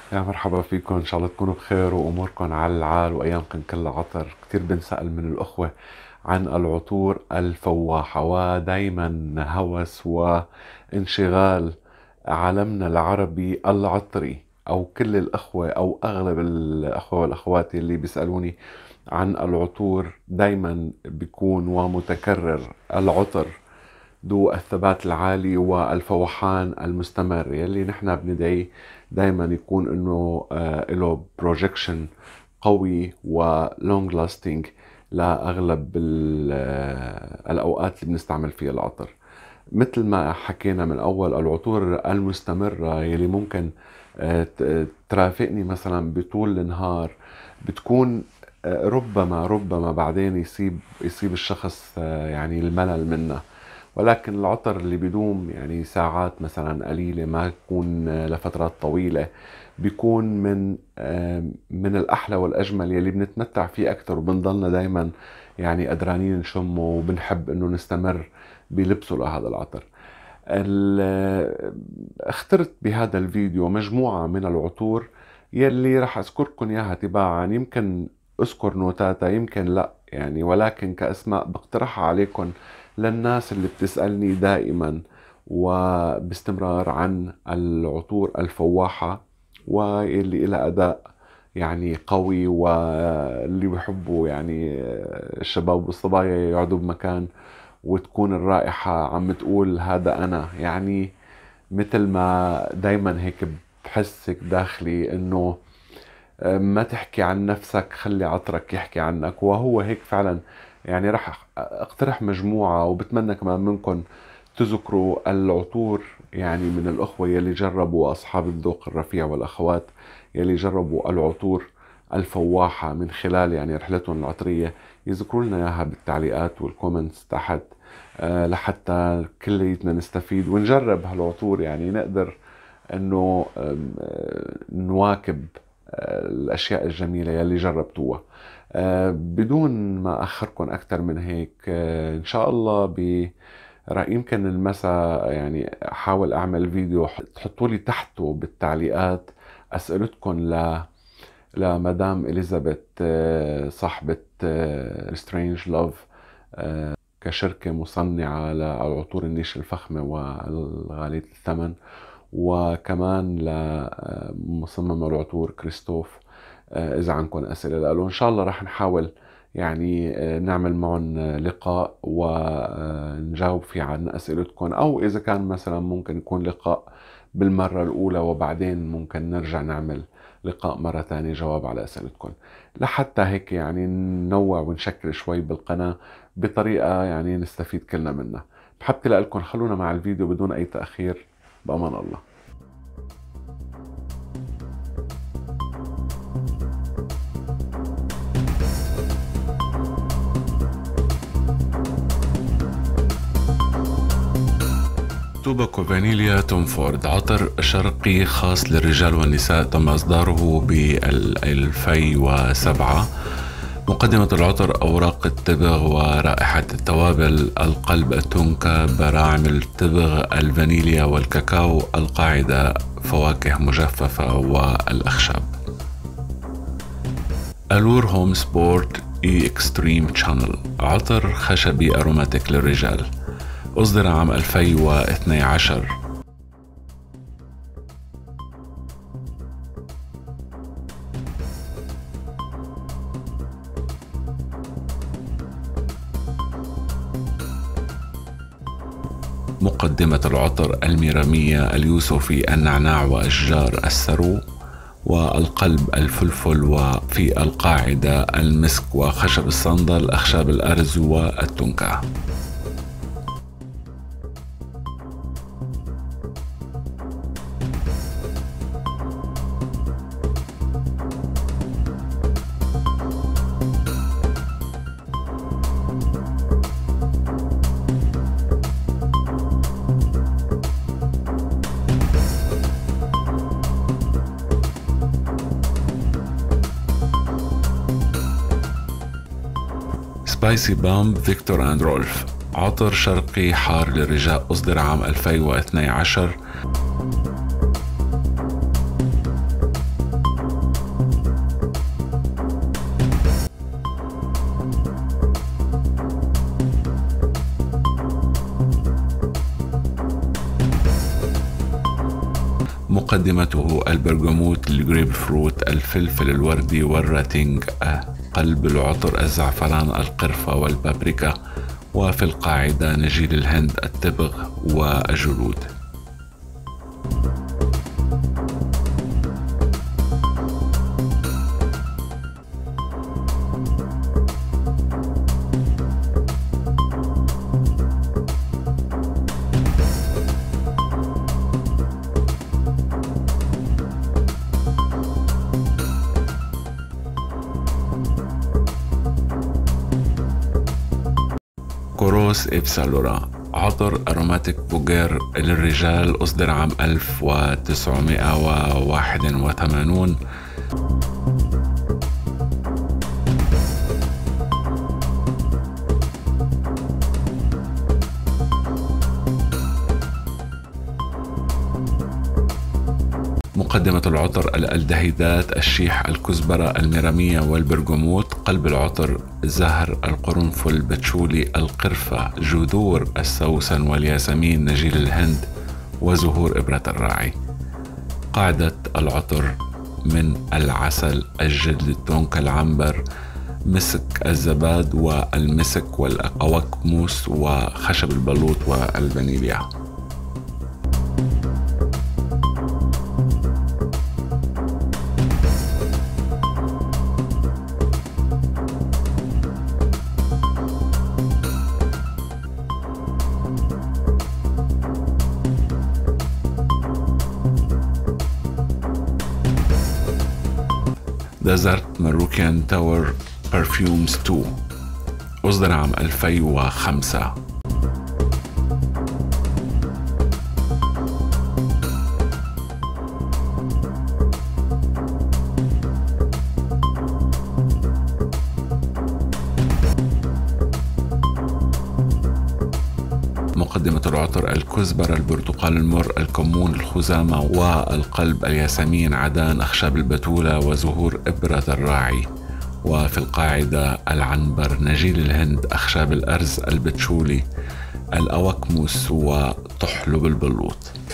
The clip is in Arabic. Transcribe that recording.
يا مرحبا فيكم، ان شاء الله تكونوا بخير واموركم على العال وايامكم كلها عطر. كثير بنسأل من الاخوة عن العطور الفواحة، ودايما هوس وانشغال عالمنا العربي العطري، او كل الاخوة او اغلب الاخوة والاخوات اللي بيسألوني عن العطور دايما بيكون ومتكرر العطر ذو الثبات العالي والفوحان المستمر، يلي نحن بندعي دائما يكون انه له بروجكشن قوي ولونج لاستنج لاغلب الاوقات اللي بنستعمل فيها العطر. مثل ما حكينا من اول، العطور المستمرة يلي ممكن ترافقني مثلا بطول النهار بتكون ربما بعدين يصيب الشخص يعني الملل منها. ولكن العطر اللي بيدوم يعني ساعات مثلا قليلة، ما يكون لفترات طويلة، بيكون من الأحلى والأجمل يلي بنتمتع فيه أكتر، وبنضلنا دايما يعني قدرانين نشمه وبنحب إنه نستمر بلبسه لهذا العطر. اخترت بهذا الفيديو مجموعة من العطور يلي راح أذكركم إياها تباعا. يمكن أذكر نوتاتها يمكن لا يعني، ولكن كأسماء بقترحها عليكم للناس اللي بتسألني دائما وباستمرار عن العطور الفواحة واللي لها أداء يعني قوي، واللي بيحبوا يعني الشباب والصبايا يقعدوا بمكان وتكون الرائحة عم تقول هذا أنا. يعني مثل ما دايما هيك بحسك داخلي إنه ما تحكي عن نفسك، خلي عطرك يحكي عنك، وهو هيك فعلا. يعني راح اقترح مجموعة، وبتمنى كمان منكم تذكروا العطور يعني من الأخوة يلي جربوا، أصحاب الذوق الرفيع والأخوات يلي جربوا العطور الفواحة من خلال يعني رحلتهم العطرية، يذكروا لنا إياها بالتعليقات والكومنتس تحت، لحتى كليتنا نستفيد ونجرب هالعطور، يعني نقدر انه نواكب الاشياء الجميلة يلي جربتوها. بدون ما اخركم اكثر من هيك، ان شاء الله رأي يمكن المساء يعني احاول اعمل فيديو تحطوا لي تحته بالتعليقات اسئلتكم لمدام اليزابيث، صاحبة سترينج لوف، كشركة مصنعة للعطور النيش الفخمة والغالية الثمن، وكمان لمصمم العطور كريستوف. إذا عندكم أسئلة له إن شاء الله رح نحاول يعني نعمل معهم لقاء ونجاوب فيه عن أسئلتكم، أو إذا كان مثلا ممكن يكون لقاء بالمرة الأولى وبعدين ممكن نرجع نعمل لقاء مرة تانية جواب على أسئلتكم، لحتى هيك يعني ننوع ونشكل شوي بالقناة بطريقة يعني نستفيد كلنا منها. بحبت لكم خلونا مع الفيديو بدون أي تأخير، بأمان الله. توباكو فانيليا توم فورد، عطر شرقي خاص للرجال والنساء، تم إصداره بال 2007. مقدمة العطر أوراق التبغ ورائحة التوابل، القلب التونكا، براعم التبغ، الفانيليا والكاكاو، القاعدة فواكه مجففة والأخشاب. ألور هوم سبورت اي اكستريم شانل، عطر خشبي أروماتيك للرجال، أصدر عام 2012. مقدمة العطر الميرامية، اليوسفي، النعناع وأشجار السرو، والقلب الفلفل، وفي القاعدة المسك وخشب الصندل، أخشاب الأرز والتونكا. سبايسي بام فيكتور اند رولف، عطر شرقي حار للرجال، أصدر عام 2012. مقدمته البرغموت، الجريب فروت، الفلفل الوردي والراتنج، قلب العطر، الزعفران، القرفة والبابريكا، وفي القاعدة نجيل الهند، التبغ والجلود. كوروس إبسالورا، عطر أروماتيك بوغير للرجال، أصدر عام 1981. مقدمة العطر الألدهيدات، الشيح، الكزبرة، الميرامية والبرغموت. قلب العطر زهر، القرنفل، بتشولي، القرفة، جذور السوسن والياسمين، نجيل الهند، وزهور إبرة الراعي. قاعدة العطر من العسل، الجد، التونك، العنبر، مسك الزباد والمسك والأوكموس وخشب البلوط والفانيليا. ديزرت ماروكان تاور برفيومز 2، أصدر عام 2005. مقدمة العطر الكزبرة، البرتقال المر، الكمون، الخزامة والقلب، الياسمين، عدان، أخشاب البتولة وزهور إبرة الراعي. وفي القاعدة العنبر، نجيل الهند، أخشاب الأرز، البتشولي، الأوكموس وطحلب البلوط.